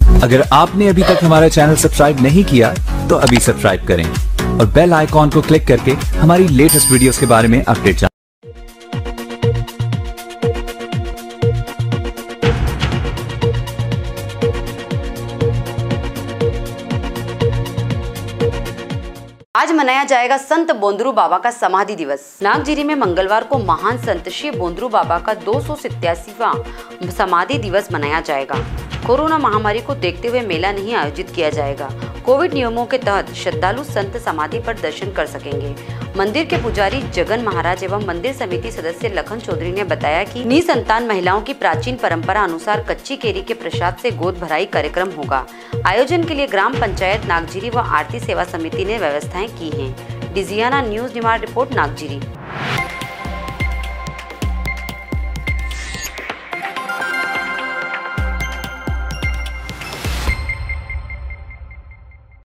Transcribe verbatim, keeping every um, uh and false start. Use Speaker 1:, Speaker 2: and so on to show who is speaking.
Speaker 1: अगर आपने अभी तक हमारा चैनल सब्सक्राइब नहीं किया तो अभी सब्सक्राइब करें और बेल आइकॉन को क्लिक करके हमारी लेटेस्ट वीडियोस के बारे में अपडेट जानें।
Speaker 2: आज मनाया जाएगा संत बोंदरू बाबा का समाधि दिवस। नागजिरी में मंगलवार को महान संत श्री बोंदरू बाबा का दो सौ सत्तासीवां समाधि दिवस मनाया जाएगा। कोरोना महामारी को देखते हुए मेला नहीं आयोजित किया जाएगा। कोविड नियमों के तहत श्रद्धालु संत समाधि पर दर्शन कर सकेंगे। मंदिर के पुजारी जगन महाराज एवं मंदिर समिति सदस्य लखन चौधरी ने बताया कि निसंतान महिलाओं की प्राचीन परंपरा अनुसार कच्ची केरी के प्रसाद से गोद भराई कार्यक्रम होगा। आयोजन के लिए ग्राम पंचायत नागजिरी व आरती सेवा समिति ने व्यवस्थाएं की हैं। डिजियाना न्यूज निमाड़ रिपोर्ट नागजिरी।